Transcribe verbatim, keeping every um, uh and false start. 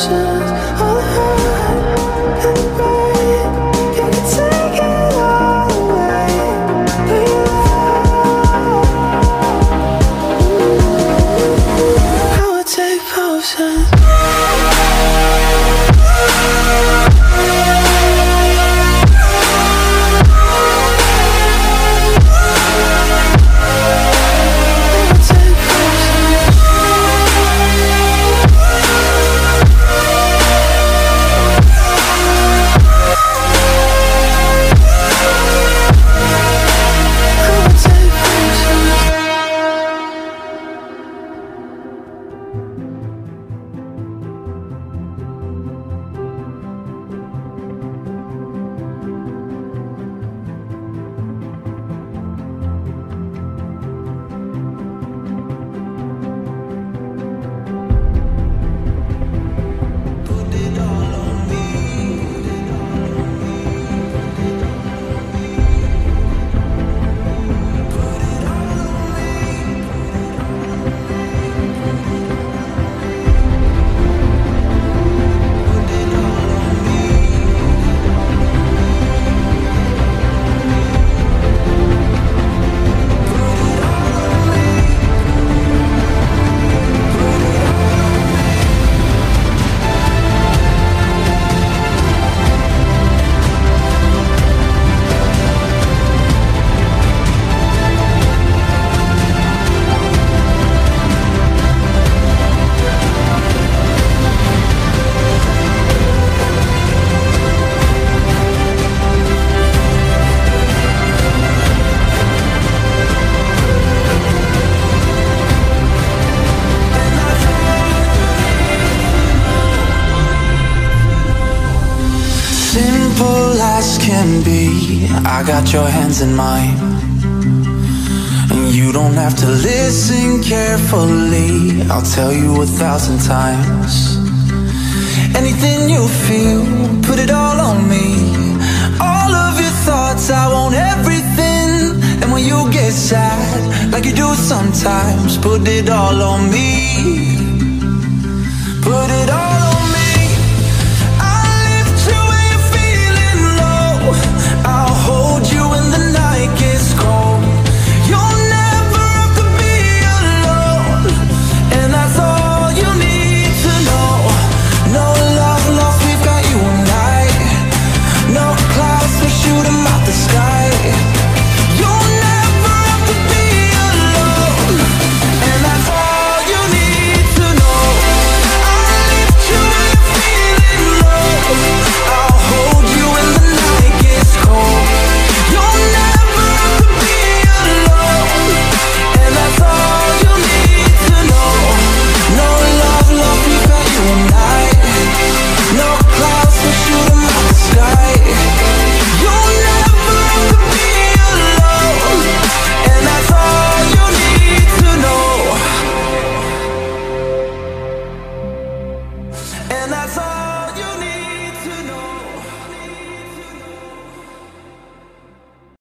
potions, all the hurt and the pain. You can take it all away, but your love, I would take potions. Simple as can be, I got your hands in mine, and you don't have to listen carefully. I'll tell you a thousand times. Anything you feel, put it all on me. All of your thoughts, I want everything. And when you get sad, like you do sometimes, put it all on me.